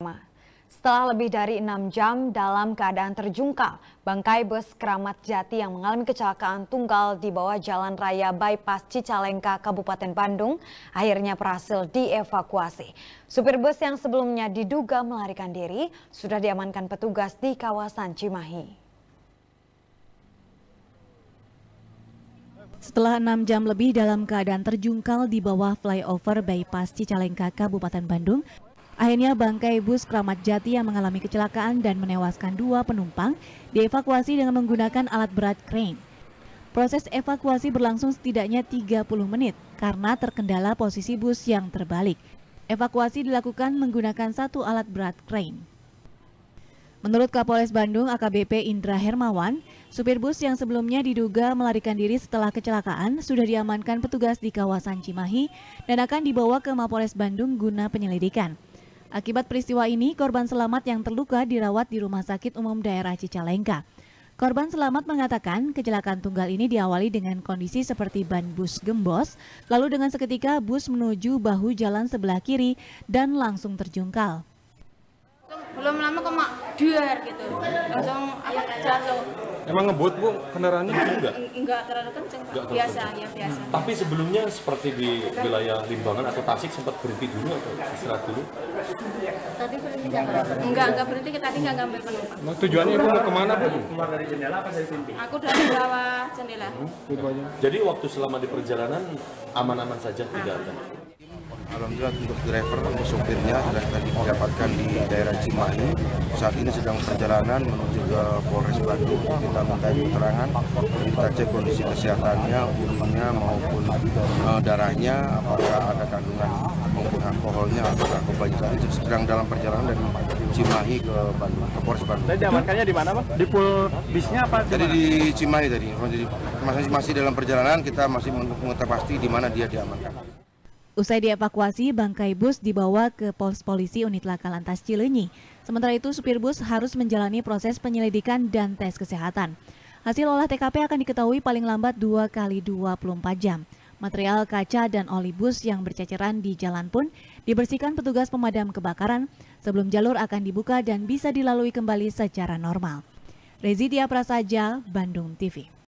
Setelah lebih dari 6 jam dalam keadaan terjungkal, bangkai bus Kramat Jati yang mengalami kecelakaan tunggal di bawah Jalan Raya Bypass Cicalengka, Kabupaten Bandung, akhirnya berhasil dievakuasi. Supir bus yang sebelumnya diduga melarikan diri sudah diamankan petugas di kawasan Cimahi. Setelah 6 jam lebih dalam keadaan terjungkal di bawah flyover Bypass Cicalengka, Kabupaten Bandung, akhirnya bangkai bus Kramat Jati yang mengalami kecelakaan dan menewaskan 2 penumpang dievakuasi dengan menggunakan alat berat crane. Proses evakuasi berlangsung setidaknya 30 menit karena terkendala posisi bus yang terbalik. Evakuasi dilakukan menggunakan 1 alat berat crane. Menurut Kapolres Bandung AKBP Indra Hermawan, supir bus yang sebelumnya diduga melarikan diri setelah kecelakaan sudah diamankan petugas di kawasan Cimahi dan akan dibawa ke Mapolres Bandung guna penyelidikan. Akibat peristiwa ini, korban selamat yang terluka dirawat di Rumah Sakit Umum Daerah Cicalengka. Korban selamat mengatakan kecelakaan tunggal ini diawali dengan kondisi seperti ban bus gembos, lalu dengan seketika bus menuju bahu jalan sebelah kiri dan langsung terjungkal. Belum lama kok mak duar gitu, langsung jatuh. Emang ngebut Bu kendaraannya enggak? Enggak terlalu kenceng, biasa ya biasa. Tapi sebelumnya seperti di wilayah Limbangan atau Tasik sempat berhenti dulu atau istirahat dulu? Tadi berhenti enggak berhenti, tadi enggak ngambil penumpang. Nah, tujuannya Ibu mau kemana Bu? Keluar dari jendela apa dari pintu? Aku dari bawah jendela. Jadi waktu selama di perjalanan aman-aman saja tidak ada? Alhamdulillah untuk driver, untuk sopirnya sudah tadi didapatkan di daerah Cimahi. Saat ini sedang perjalanan menuju ke Polres Bandung. Kita minta keterangan, kita cek kondisi kesehatannya, urinnya maupun darahnya, apakah ada kandungan maupun alkoholnya atau narkobanya. Itu sedang dalam perjalanan dari Cimahi ke Bandung, ke Polres Bandung. Tadi diamankannya di mana, Pak? Di pool bisnya apa? Jadi di Cimahi tadi. Jadi masih dalam perjalanan, kita masih mengetahui pasti di mana dia diamankan. Usai dievakuasi, bangkai bus dibawa ke Pos Polisi Unit Laka Lantas Cileunyi. Sementara itu, supir bus harus menjalani proses penyelidikan dan tes kesehatan. Hasil olah TKP akan diketahui paling lambat 2 kali 24 jam. Material kaca dan oli bus yang berceceran di jalan pun dibersihkan petugas pemadam kebakaran sebelum jalur akan dibuka dan bisa dilalui kembali secara normal. Rezi Dia Prasaja, Bandung TV.